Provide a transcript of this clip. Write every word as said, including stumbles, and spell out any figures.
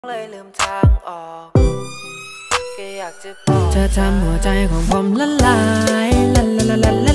เลยลืมทางออกแค่อยากจะบอกเธอทำหัวใจของผมละลายละละละละ